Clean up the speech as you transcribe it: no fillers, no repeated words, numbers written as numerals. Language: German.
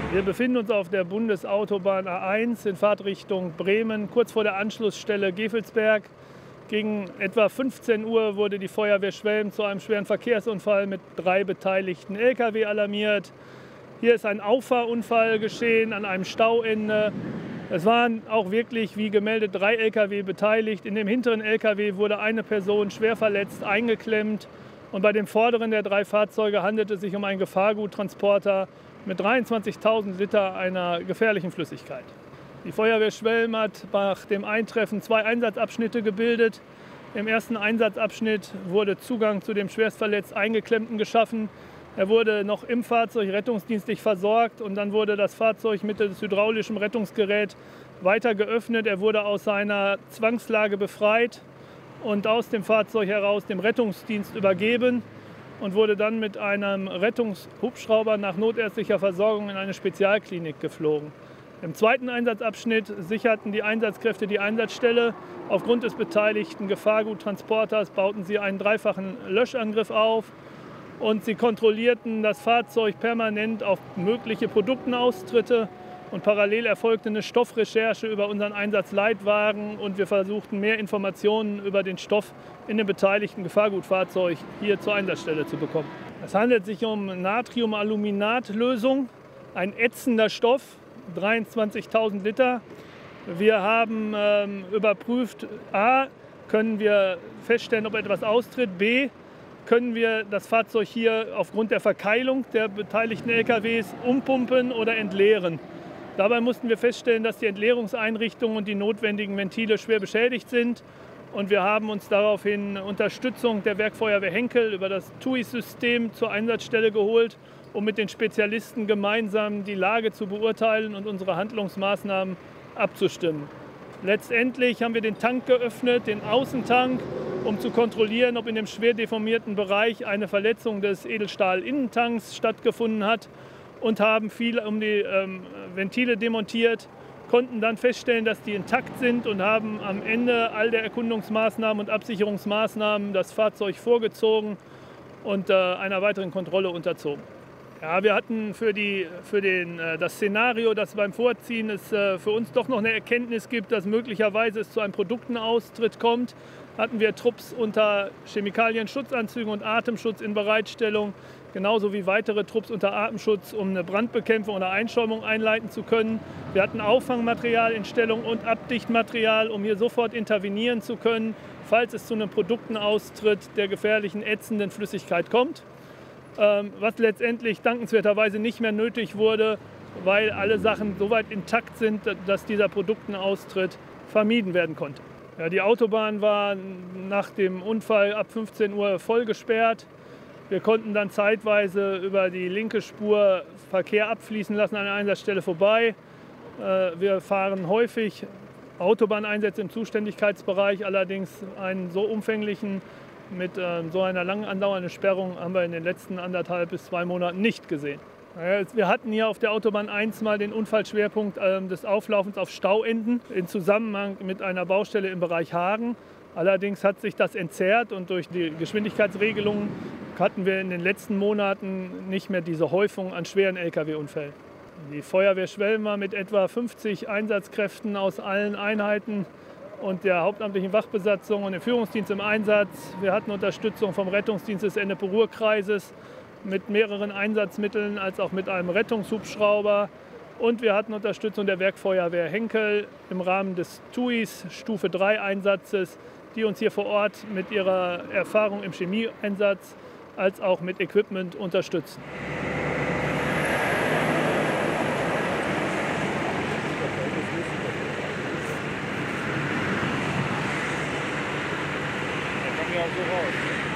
Wir befinden uns auf der Bundesautobahn A1 in Fahrtrichtung Bremen, kurz vor der Anschlussstelle Gevelsberg. Gegen etwa 15 Uhr wurde die Feuerwehr Schwelm zu einem schweren Verkehrsunfall mit 3 beteiligten Lkw alarmiert. Hier ist ein Auffahrunfall geschehen an einem Stauende. Es waren auch wirklich, wie gemeldet, 3 Lkw beteiligt. In dem hinteren Lkw wurde eine Person schwer verletzt eingeklemmt. Und bei dem vorderen der 3 Fahrzeuge handelte es sich um einen Gefahrguttransporter mit 23.000 Liter einer gefährlichen Flüssigkeit. Die Feuerwehr Schwelm hat nach dem Eintreffen 2 Einsatzabschnitte gebildet. Im ersten Einsatzabschnitt wurde Zugang zu dem schwerstverletzt Eingeklemmten geschaffen. Er wurde noch im Fahrzeug rettungsdienstlich versorgt und dann wurde das Fahrzeug mittels hydraulischem Rettungsgerät weiter geöffnet. Er wurde aus seiner Zwangslage befreit und aus dem Fahrzeug heraus dem Rettungsdienst übergeben und wurde dann mit einem Rettungshubschrauber nach notärztlicher Versorgung in eine Spezialklinik geflogen. Im zweiten Einsatzabschnitt sicherten die Einsatzkräfte die Einsatzstelle. Aufgrund des beteiligten Gefahrguttransporters bauten sie einen dreifachen Löschangriff auf und sie kontrollierten das Fahrzeug permanent auf mögliche Produktenaustritte. Und parallel erfolgte eine Stoffrecherche über unseren Einsatzleitwagen und wir versuchten mehr Informationen über den Stoff in dem beteiligten Gefahrgutfahrzeug hier zur Einsatzstelle zu bekommen. Es handelt sich um Natriumaluminatlösung, ein ätzender Stoff, 23.000 Liter. Wir haben überprüft, a, können wir feststellen, ob etwas austritt, b, können wir das Fahrzeug hier aufgrund der Verkeilung der beteiligten LKWs umpumpen oder entleeren. Dabei mussten wir feststellen, dass die Entleerungseinrichtungen und die notwendigen Ventile schwer beschädigt sind. Und wir haben uns daraufhin Unterstützung der Werkfeuerwehr Henkel über das TUI-System zur Einsatzstelle geholt, um mit den Spezialisten gemeinsam die Lage zu beurteilen und unsere Handlungsmaßnahmen abzustimmen. Letztendlich haben wir den Tank geöffnet, den Außentank, um zu kontrollieren, ob in dem schwer deformierten Bereich eine Verletzung des Edelstahl-Innentanks stattgefunden hat. Und haben viel um die Ventile demontiert, konnten dann feststellen, dass die intakt sind und haben am Ende all der Erkundungsmaßnahmen und Absicherungsmaßnahmen das Fahrzeug vorgezogen und einer weiteren Kontrolle unterzogen. Ja, wir hatten für das Szenario, dass beim Vorziehen es für uns doch noch eine Erkenntnis gibt, dass möglicherweise es zu einem Produktenaustritt kommt, hatten wir Trupps unter Chemikalienschutzanzügen und Atemschutz in Bereitstellung, genauso wie weitere Trupps unter Atemschutz, um eine Brandbekämpfung oder Einschäumung einleiten zu können. Wir hatten Auffangmaterial in Stellung und Abdichtmaterial, um hier sofort intervenieren zu können, falls es zu einem Produktenaustritt der gefährlichen ätzenden Flüssigkeit kommt. Was letztendlich dankenswerterweise nicht mehr nötig wurde, weil alle Sachen soweit intakt sind, dass dieser Produktenaustritt vermieden werden konnte. Ja, die Autobahn war nach dem Unfall ab 15 Uhr voll gesperrt. Wir konnten dann zeitweise über die linke Spur Verkehr abfließen lassen an der Einsatzstelle vorbei. Wir fahren häufig Autobahneinsätze im Zuständigkeitsbereich, allerdings einen so umfänglichen, mit so einer lang andauernden Sperrung haben wir in den letzten 1,5 bis 2 Monaten nicht gesehen. Wir hatten hier auf der Autobahn 1 mal den Unfallschwerpunkt des Auflaufens auf Stauenden in Zusammenhang mit einer Baustelle im Bereich Hagen. Allerdings hat sich das entzerrt und durch die Geschwindigkeitsregelungen hatten wir in den letzten Monaten nicht mehr diese Häufung an schweren Lkw-Unfällen. Die Feuerwehr Schwelm war mit etwa 50 Einsatzkräften aus allen Einheiten und der hauptamtlichen Wachbesatzung und dem Führungsdienst im Einsatz. Wir hatten Unterstützung vom Rettungsdienst des Ennepe-Ruhr-Kreises mit mehreren Einsatzmitteln als auch mit einem Rettungshubschrauber. Und wir hatten Unterstützung der Werkfeuerwehr Henkel im Rahmen des TUIs Stufe 3 Einsatzes, die uns hier vor Ort mit ihrer Erfahrung im Chemieeinsatz als auch mit Equipment unterstützen. Da kommen wir auch so raus.